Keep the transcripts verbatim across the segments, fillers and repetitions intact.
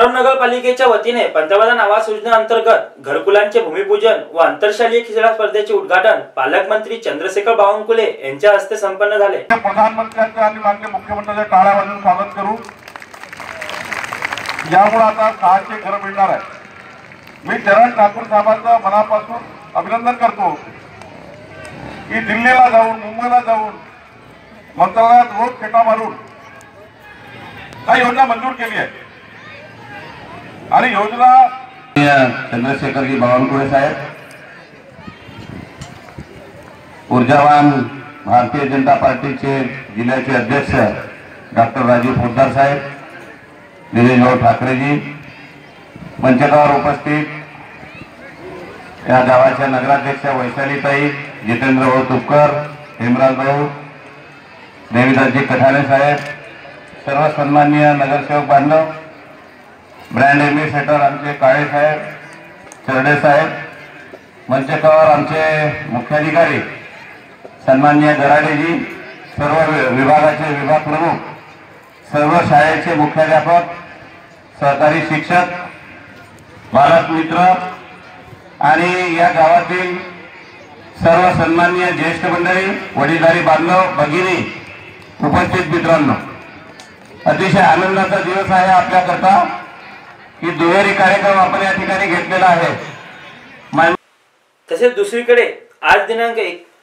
पाटण नगरपालिकेच्या वतीने पंतप्रधान आवास योजना अंतर्गत घरकुलांचे भूमिपूजन व आंतरशालेय क्रीडा स्पर्धेचे उद्घाटन पालकमंत्री चंद्रशेखर बावनकुळे यांच्या हस्ते संपन्न झाले। प्रधानमंत्र्यांचे आणि माननीय मुख्यमंत्र्यांचे टाळ्या वाजवून स्वागत करू। यामुळे आता सहाशे घर मिळणार आहे। मी जयंत ठाकूर साहेबांचं मनापासून अभिनंदन करतो की दिल्लीला जाऊन मुंबईला जाऊन मंत्रालयात रोज फेटा मारून काही योजना मंजूर केली आहे आणि योजना चंद्रशेखर जी बावनकुळे साहेब, ऊर्जावान भारतीय जनता पार्टीचे जिल्ह्याचे अध्यक्ष डॉक्टर राजीव पोद्दार साहेब, निलेश ठाकरेजी, मंचकावर उपस्थित या गावाच्या नगराध्यक्ष वैशालीताई, जितेंद्र भाऊ तुपकर, हेमराज भाऊ, देवीदासजी कठारे साहेब, सर्व सन्माननीय नगरसेवक बांधव, ब्रँड एम्बेसेडर आमचे काळे साहेब, चरडे साहेब, मंचकावर आमचे मुख्याधिकारी सन्माननीय गराडेजी, सर्व विभागाचे विभाग प्रमुख, सर्व शाळेचे मुख्याध्यापक, सहकारी शिक्षक, बालक मित्र आणि या गावातील सर्व सन्माननीय ज्येष्ठ मंडळी, वडीलधारी बांधव, भगिनी, उपस्थित मित्रांनो, अतिशय आनंदाचा दिवस आहे आपल्याकरता की दुहेरी कार्यक्रम आपण या ठिकाणी घेतलेला आहे। तसेच दुसरीकडे आज दिनांक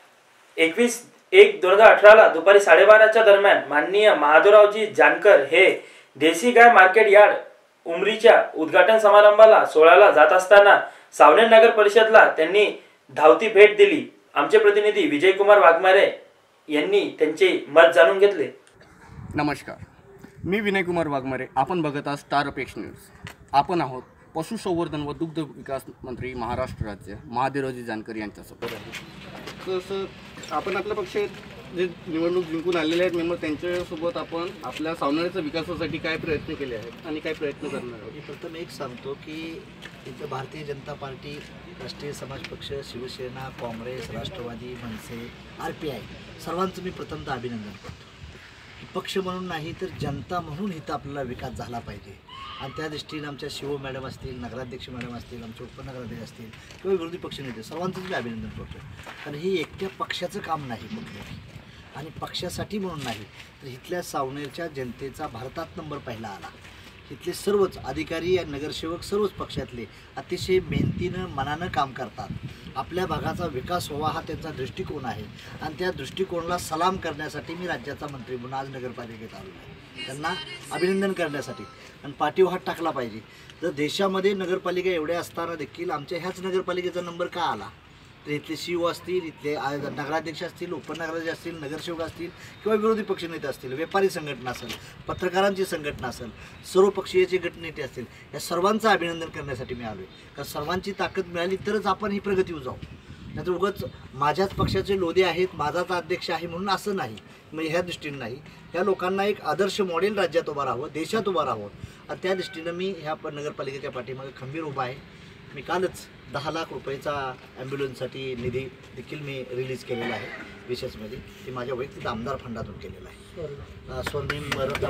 एकवीस एक दोन हजार अठरा ला दुपारी साडेबाराच्या दरम्यान माननीय महादेवरावजी जानकर हे देशी गाय मार्केट यार्ड उमरीच्या उद्घाटन समारंभाला सोहळ्याला जात असताना सावनेर नगर परिषदला त्यांनी धावती भेट दिली। आमचे प्रतिनिधी विजयकुमार वाघमारे यांनी त्यांचे मत जाणून घेतले। नमस्कार, मी विनयकुमार वाघमारे, आपण बघत आहात स्टार अपेक्ष न्यूज। आपण आहोत पशुसंवर्धन व दुग्ध विकास मंत्री महाराष्ट्र राज्य महादेवरावजी जानकर यांच्यासोबत आहे। तसं आपण आपल्या पक्ष जे निवडणूक जिंकून आलेले आहेत मेंबर त्यांच्यासोबत आपण आपल्या सावनेरच्या विकासासाठी काय प्रयत्न केले आहेत आणि काय प्रयत्न करणार आहोत। प्रथम एक सांगतो की इथं Bharatiya Janata party, Rashtriya Samaj Paksha, Shivsena, Congress, Rashtrawadi, Manse, R P I सर्वांचं मी प्रथमतः अभिनंदन करतो। पक्ष म्हणून नाही तर जनता म्हणून इथं आपल्याला विकास झाला पाहिजे आणि त्या दृष्टीने आमच्या शिव मॅडम असतील, नगराध्यक्ष मॅडम असतील, आमचे उपनगराध्यक्ष असतील किंवा विरोधी पक्षनेते सर्वांचंच मी अभिनंदन करतो। कारण ही एकट्या पक्षाचं काम नाही कुठलंही आणि पक्षासाठी म्हणून नाही तर इथल्या सावनेरच्या जनतेचा भारतात नंबर पहिला आला। इथले सर्वच अधिकारी आणि नगरसेवक सर्वच पक्षातले अतिशय मेहनतीनं मनानं काम करतात। आपल्या भागाचा विकास व्हावा हा त्यांचा दृष्टिकोन आहे आणि त्या दृष्टिकोनाला सलाम करण्यासाठी मी राज्याचा मंत्री म्हणून आज नगरपालिकेत आलो आहे। त्यांना अभिनंदन करण्यासाठी आणि पाठीवर हात टाकला पाहिजे। जर देशामध्ये नगरपालिका एवढ्या असताना देखील आमच्या ह्याच नगरपालिकेचा नंबर का आला तर इथले सीओ असतील, इथले नगराध्यक्ष असतील, उपनगराध्यक्ष असतील, नगरसेवक असतील किंवा विरोधी पक्षनेते असतील, व्यापारी संघटना असेल, पत्रकारांची संघटना असेल, सर्वपक्षीयचे गटनेते असतील, या सर्वांचं अभिनंदन करण्यासाठी मी आलो आहे। कारण सर्वांची ताकद मिळाली तरच आपण ही प्रगती जाऊ, नाहीतर उगाच माझ्याच पक्षाचे लोधे आहेत, माझाच अध्यक्ष आहे म्हणून असं नाही। म्हणजे ह्या दृष्टीने नाही, ह्या लोकांना एक आदर्श मॉडेल राज्यात उभा राहावं, देशात उभा राहावं आणि त्या दृष्टीनं मी ह्या नगरपालिकेच्या पाठीमागे खंबीर उभा आहे। मी कालच दहा लाख रुपयाचा ॲम्ब्युलन्ससाठी निधी देखील मी रिलीज केलेला आहे विशेषमध्ये, ते माझ्या वैयक्तिक आमदार फंडातून केलेलं आहे। स्वर्णिम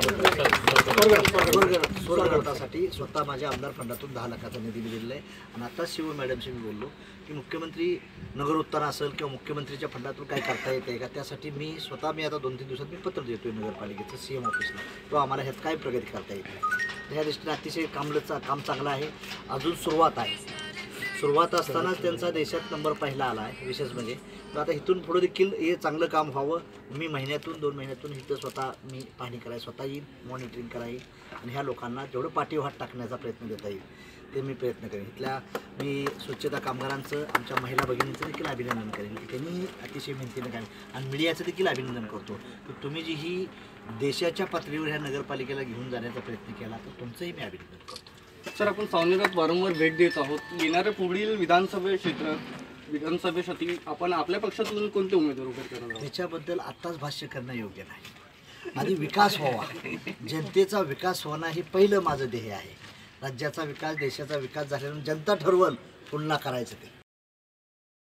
स्वर्गरथासाठी स्वतः माझ्या आमदार फंडातून दहा लाखाचा निधी दिलेला आहे। आणि आता शिव मॅडमशी मी बोललो की मुख्यमंत्री नगरोत्थान असेल किंवा मुख्यमंत्रीच्या फंडातून काय करता येते का, त्यासाठी मी स्वतः मी आता दोन तीन दिवसात मी पत्र देतो आहे नगरपालिकेचं सी एम ऑफिसला किंवा आम्हाला ह्यात काय प्रगती करता येते। ह्या दृष्टीने अतिशय कामलचं काम चांगलं आहे, अजून सुरुवात आहे। सुरुवात असतानाच त्यांचा देशात नंबर पहिला आला आहे विशेष म्हणजे। तर आता इथून पुढे देखील हे चांगलं काम व्हावं, मी महिन्यातून दोन महिन्यातून इथं स्वतः मी पाहणी कराय, स्वतः येईल, मॉनिटरिंग करायला आणि ह्या लोकांना जेवढं पाठीवर हात टाकण्याचा प्रयत्न देता येईल ते मी प्रयत्न करेन। इथल्या मी स्वच्छता कामगारांचं, आमच्या महिला भगिनींचं देखील अभिनंदन करेन की त्यांनी अतिशय मेहनतीनं काम, आणि मीडियाचं देखील अभिनंदन करतो की तुम्ही जी ही देशाच्या पातळीवर ह्या नगरपालिकेला घेऊन जाण्याचा प्रयत्न केला तर तुमचंही मी अभिनंदन करतो। सर, आपण सावनेरात वारंवार भेट देत आहोत, येणाऱ्या पुढील विधानसभे क्षेत्र विधानसभेसाठी आपण आपल्या पक्षातून कोणते उमेदवार उभे करणार आहोत त्याच्याबद्दल आत्ताच भाष्य करणं योग्य नाही। आधी विकास व्हावा, जनतेचा विकास होणं हे पहिलं माझं ध्येय आहे। राज्याचा विकास, देशाचा विकास झाल्यानंतर जनता ठरवल पुन्हा करायचं ते।